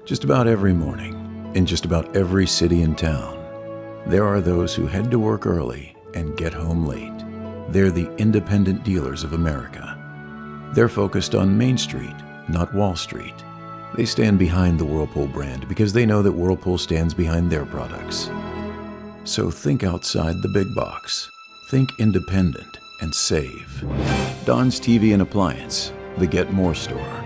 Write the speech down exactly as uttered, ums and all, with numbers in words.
Just about every morning, in just about every city and town, there are those who head to work early and get home late. They're the independent dealers of America. They're focused on Main Street, not Wall Street. They stand behind the Whirlpool brand because they know that Whirlpool stands behind their products. So think outside the big box. Think independent and save. Don's T V and Appliance, the Get More store.